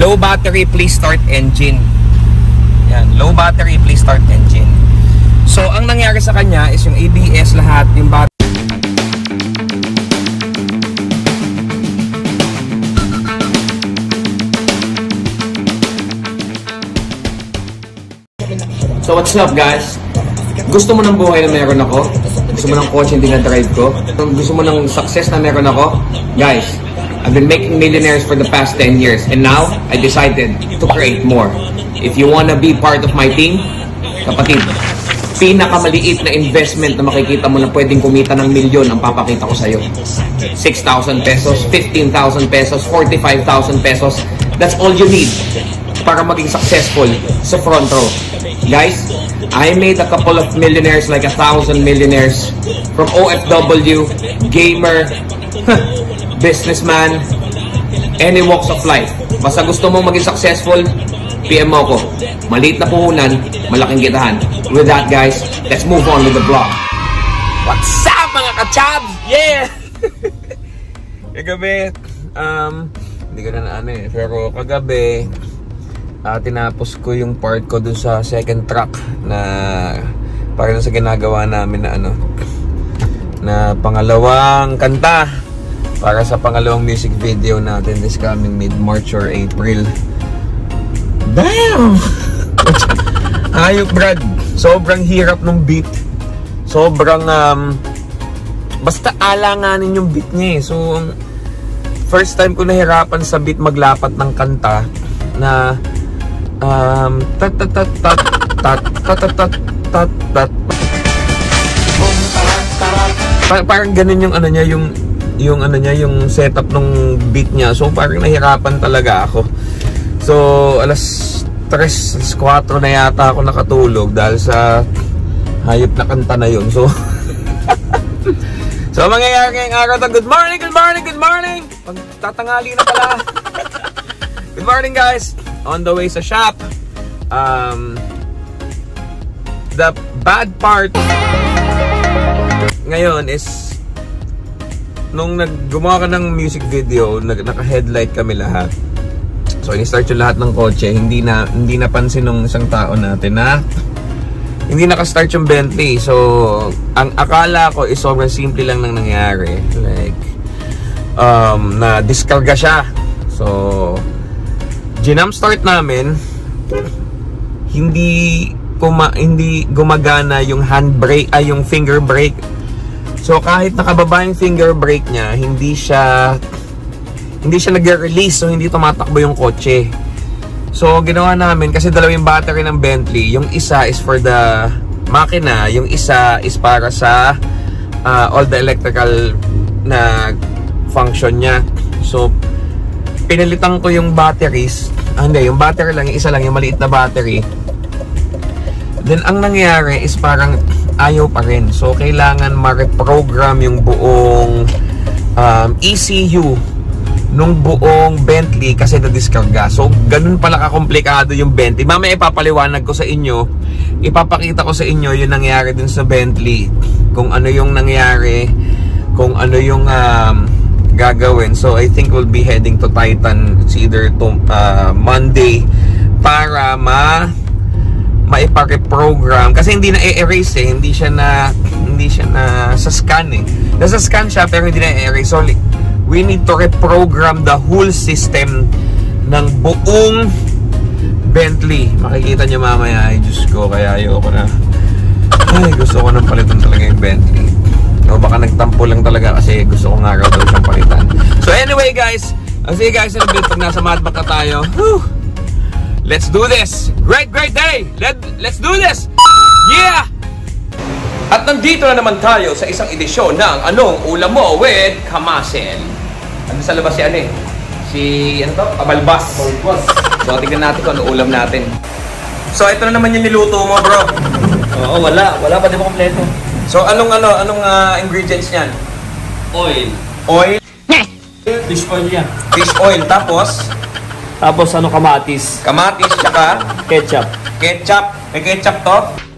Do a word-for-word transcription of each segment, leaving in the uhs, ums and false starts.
low battery, please start engine. Yan, low battery, please start engine. So, ang nangyari sa kanya is yung A B S lahat, yung battery. So, what's up guys? Gusto mo ng buhay na meron ako? Gusto mo ng kotse hindi na-drive ko? Gusto mo ng success na meron ako? Guys, I've been making millionaires for the past ten years and now, I decided to create more. If you wanna be part of my team, kapatid, pinakamaliit na investment na makikita mo na pwedeng kumita ng milyon ang papakita ko sa'yo. six thousand pesos, fifteen thousand pesos, forty-five thousand pesos. That's all you need para maging successful sa front row. Guys, I made a couple of millionaires, like a thousand millionaires from O F W, gamer, businessman, any walks of life. Basta gusto mong maging successful, P M mo ko. Maliit na puhunan, malaking kitahan. With that guys, let's move on with the vlog. What's up mga kachabs? Yeah! Kagabi, um, hindi ko na na ano eh, pero kagabi, Uh, tinapos ko yung part ko dun sa second track na para sa ginagawa namin na ano na pangalawang kanta para sa pangalawang music video natin this coming mid-March or April. Damn! Ayok Brad, sobrang hirap ng beat, sobrang um, basta alanganin yung beat niya eh. So first time ko nahirapan sa beat maglapat ng kanta na Um, tat tat tat tat tat tat tat tat tat. Parang ganun yung ano niya, yung yung ano niya, yung setup ng beat niya. So parang nahirapan talaga ako. So alas tres, alas kwatro na yata ako nakatulog dahil sa hayop na kanta na yun. So So mangyayari ngayong araw to. Good morning, good morning, good morning. Pagtatangali na pala. Good morning guys. On the way sa shop. Um, the bad part ngayon is nung naggumawa ka ng music video, naka-headlight kami lahat. So ini-start yung lahat ng kotse, hindi na hindi napansin ng isang tao natin na hindi naka-start yung Bentley. So ang akala ko is sobrang simple lang nang nangyari. Like um, na diskarga siya. So ginam start namin, hindi kuma, hindi gumagana yung handbrake ay yung finger brake. So kahit nakababa yung finger brake niya, hindi siya hindi siya nagre-release, so hindi tumatakbo yung kotse. So ginawa namin kasi dalawa yung battery ng Bentley, yung isa is for the makina, yung isa is para sa uh, all the electrical na function niya. So pinalitan ko yung batteries. Ah, hindi, yung battery lang, yung isa lang, yung maliit na battery. Then, ang nangyari is parang ayaw pa rin. So, kailangan ma-reprogram yung buong um, E C U nung buong Bentley kasi na-diskarga. So, ganun pala kakomplikado yung Bentley. Mamaya ipapaliwanag ko sa inyo, ipapakita ko sa inyo yung nangyari dun sa Bentley. Kung ano yung nangyari, kung ano yung um, gagawin. So I think we'll be heading to Titan. It's either to, uh, Monday para ma maipa-reprogram kasi hindi na i-erase eh. Hindi siya na hindi siya na sa scan eh. Nasa scan siya pero hindi na i-erase. So we need to reprogram the whole system ng buong Bentley. Makikita nyo mamaya. Ay Diyos ko, kaya ayoko na. Ay gusto ko nang palitan talaga yung Bentley. O baka nagtampo lang talaga kasi gusto ko nga raw daw siyang palitan. So anyway guys, I'll see you guys in a bit pag nasa Madback na tayo. Whew. Let's do this! Great, great day! Let, let's do this! Yeah! At nandito na naman tayo sa isang edisyon ng Anong Ulam Mo with Kamasen. Ano sa labas si ano eh? Si, ano to? Kabalbas. Kabalbas. So tignan natin kung ano ulam natin. So ito na naman yung niluto mo bro. Oo, wala. Wala pa din mo kompleto. So anong ano, anong uh, ingredients niyan? Oil. Oil? Fish oil yan. Fish oil. Tapos? Tapos ano, kamatis. Kamatis, tsaka? Ketchup. Ketchup. May ketchup to?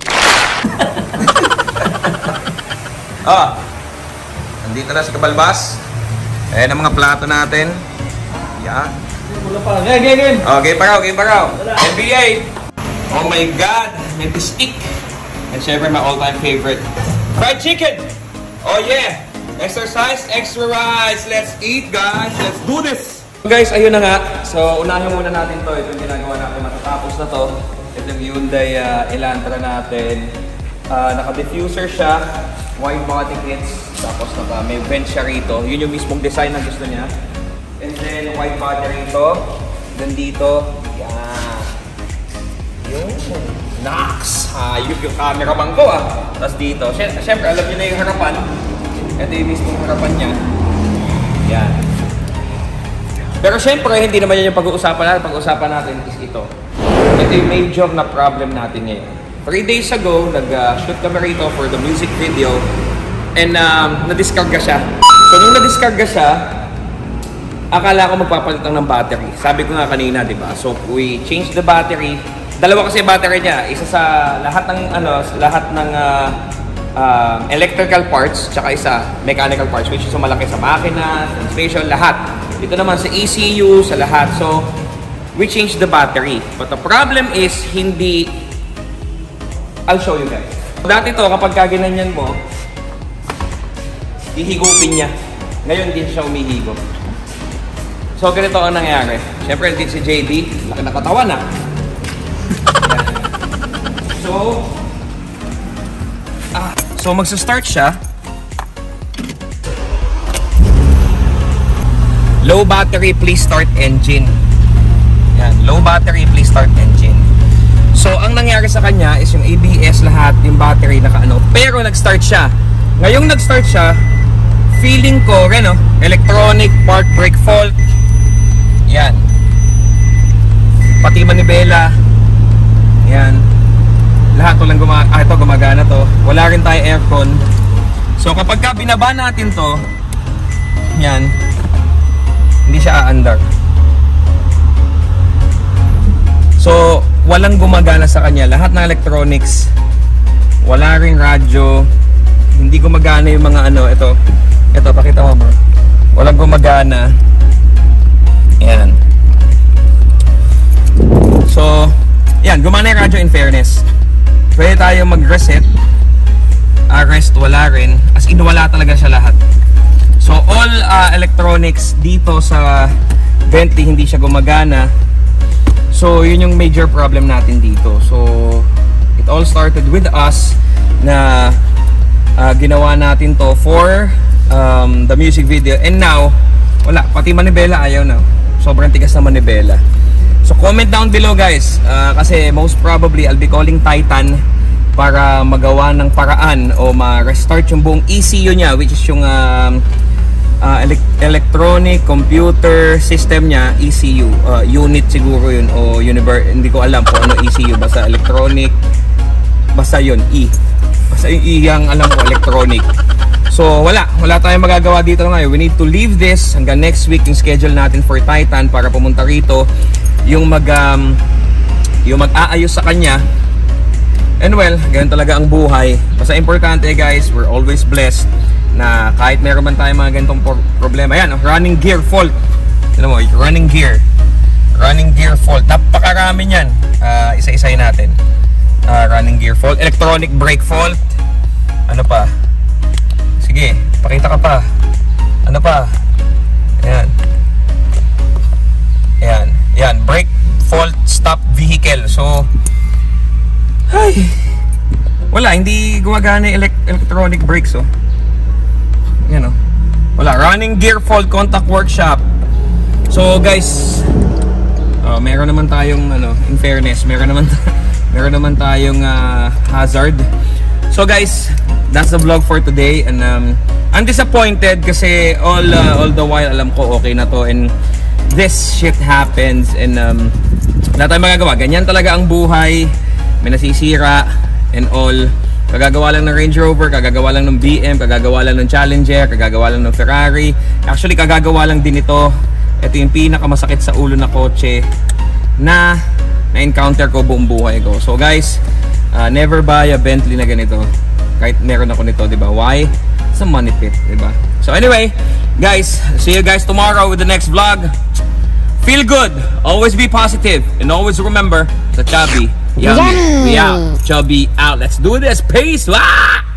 Ah. Nandito na si Kabalbas. Ayan ang mga plato natin. Yan. Wala pa. Game, game, game. Okay, paraw, game, paraw. N B A. Oh my God. May stick. And syempre, my all-time favorite. Fried chicken. Oh yeah. Exercise, extra rice. Let's eat, guys. Let's do this. Guys, ayun na nga. So, unahin muna natin to. Ito yung ginagawa natin matatapos na to. Ito yung Hyundai uh, Elantra natin. Uh, naka-diffuser siya. Wide body kits. Tapos naka, may vent siya rito. Yun yung mismong design na gusto niya. And then, wide body rito. Then dito. Yan. Yun. Nax! Hayop yung cameraman ko ah. Tapos dito. Siyempre, alam niyo na yung harapan. Ito yung mismong harapan niya. Yan. Pero siyempre, hindi naman yan yung pag-uusapan natin. Pag-uusapan natin is ito. Ito yung major na problem natin ngayon. Three days ago, nag-shoot kami rito for the music video. And um, na-discarga siya. So, nung na-discarga siya, akala ko magpapalit lang ng battery. Sabi ko nga kanina, di ba? So, we changed the battery. Dalawa kasi battery niya. Isa sa lahat ng, ano, lahat ng uh, uh, electrical parts, tsaka isa mechanical parts, which is malaki sa makina, transmission, lahat. Ito naman sa E C U, sa lahat. So, we changed the battery. But the problem is, hindi... I'll show you guys. Dati to, kapag kaginanyan mo, hihigupin niya. Ngayon, din siya umihigop. So, ganito ang nangyari. Siyempre, din si J D, laki na katawan na. So, ah, so magsa-start siya. Low battery, please start engine. Yan, low battery, please start engine. So, ang nangyari sa kanya is yung A B S lahat, yung battery naka-ano. Pero nag-start siya. Ngayong nag-start siya, feeling ko, ano, electronic part brake fault. Yan. Pati manibela. Yan. Lahat to lang gumagana. Ah, ito gumagana to. Wala rin tayo aircon. So, kapag ka binaba natin to, yan, hindi siya aandar. So, walang gumagana sa kanya. Lahat ng electronics, wala ring radyo, hindi gumagana yung mga ano, ito. Ito, pakita mo bro. Walang gumagana. Yan. So, yan, gumana yung radyo in fairness. Pwede tayo mag-reset. Arrest, wala rin. As in, wala talaga siya lahat. So, all uh, electronics dito sa Bentley, hindi siya gumagana. So, yun yung major problem natin dito. So, it all started with us na uh, ginawa natin to for um, the music video. And now, wala. Pati manibela ayaw na. Sobrang tigas na manibela. So, comment down below guys. Uh, kasi most probably, I'll be calling Titan para magawa ng paraan o ma-restart yung buong E C U niya, which is yung um, uh, elect electronic computer system niya, E C U. Uh, unit siguro yun o universe, hindi ko alam kung ano E C U. Basta electronic, basta yun, E. Basta yung E yung alam ko, electronic. So, wala. Wala tayong magagawa dito ngayon. We need to leave this hanggang next week yung schedule natin for Titan para pumunta rito. Yung mag um, yung mag-aayos sa kanya. And well, ganyan talaga ang buhay. Basta importante guys, we're always blessed na kahit meron man tayong mga ganitong problema. Ayan, running gear fault. Alam mo, running gear. Running gear fault. Napakarami niyan. Uh, isa-isayin natin. Uh, running gear fault. Electronic brake fault. Ano pa? Sige, pakita ka pa. Ano pa? Ayan. Ayan. Ayan. Brake fault stop vehicle. So, ay, wala. Hindi gumagana yung elect electronic brakes. Oh. Yan oh. Wala. Running gear fault contact workshop. So, guys, oh, meron naman tayong, ano, in fairness, meron naman, meron naman tayong uh, hazard. So, guys, that's the vlog for today. And um, I'm disappointed kasi all uh, all the while alam ko okay na to and this shit happens and um, wala tayong magagawa. Ganyan talaga ang buhay. May nasisira and all. Kagagawa lang ng Range Rover, kagagawa lang ng B M, kagagawa lang ng Challenger, kagagawa lang ng Ferrari. Actually, kagagawa lang din ito. Ito yung pinakamasakit sa ulo na kotse na na-encounter ko buong buhay ko. So guys, uh, never buy a Bentley na ganito. Kahit meron ako nito, di ba? Why? It's a money pit, di ba? So anyway, guys, see you guys tomorrow with the next vlog. Feel good. Always be positive. And always remember, the chubby. Yummy. Yummy. We out. Chubby out. Let's do this. Peace. Ah!